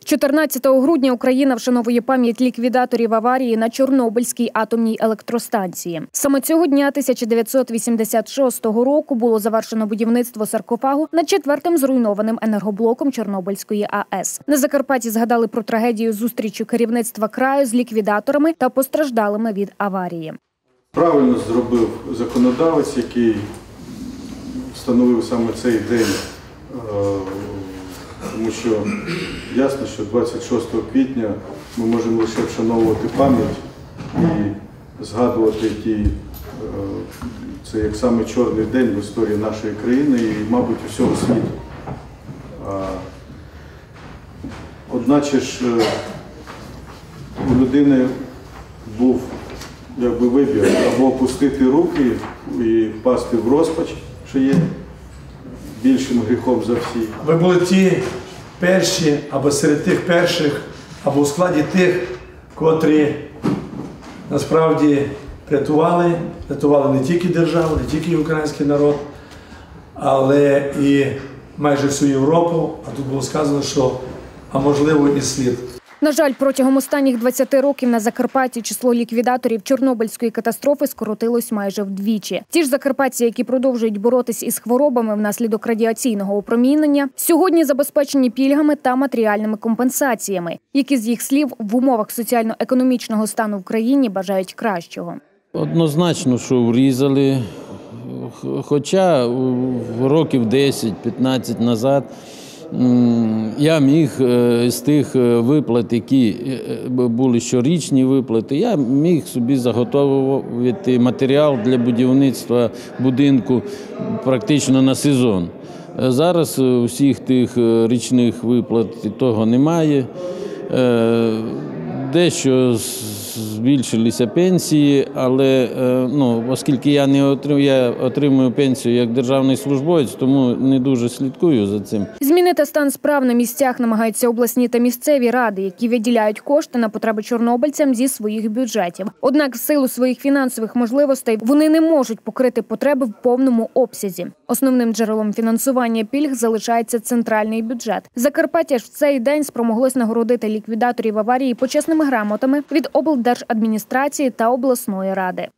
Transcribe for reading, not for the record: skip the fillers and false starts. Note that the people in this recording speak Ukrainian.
14 грудня Україна вшановує пам'ять ліквідаторів аварії на Чорнобильській атомній електростанції. Саме цього дня 1986 року було завершено будівництво саркофагу над четвертим зруйнованим енергоблоком Чорнобильської АЕС. На Закарпатті згадали про трагедію зустрічі керівництва краю з ліквідаторами та постраждалими від аварії. Правильно зробив законодавець, який встановив саме цей день, тому що ясно, що 26 квітня ми можемо лише вшановувати пам'ять і згадувати це як саме чорний день в історії нашої країни і, мабуть, усього світу. Одначе ж у людини був вибір або опустити руки і впасти в розпач, що є більшим гріхом за всіх. Ви були ті перші, або серед тих перших, або у складі тих, котрі насправді рятували не тільки державу, не тільки український народ, але і майже всю Європу. А тут було сказано, що, а можливо, і світ. На жаль, протягом останніх 20 років на Закарпатті число ліквідаторів Чорнобильської катастрофи скоротилось майже вдвічі. Ті ж закарпатці, які продовжують боротись із хворобами внаслідок радіаційного опромінення, сьогодні забезпечені пільгами та матеріальними компенсаціями, які, з їх слів, в умовах соціально-економічного стану в країні бажають кращого. Однозначно, що врізали, хоча років 10-15 назад я міг з тих виплат, які були щорічні виплати, я міг собі заготовувати матеріал для будівництва будинку практично на сезон. Зараз усіх тих річних виплат того немає. Дещо збільшилися пенсії, але оскільки я отримую пенсію як державний службовець, тому не дуже слідкую за цим. Змінити стан справ на місцях намагаються обласні та місцеві ради, які виділяють кошти на потреби чорнобильцям зі своїх бюджетів. Однак в силу своїх фінансових можливостей вони не можуть покрити потреби в повному обсязі. Основним джерелом фінансування пільг залишається центральний бюджет. Закарпаття ж в цей день спромоглось нагородити ліквідаторів аварії почесними грамотами від облдержадміністрації та обласної ради.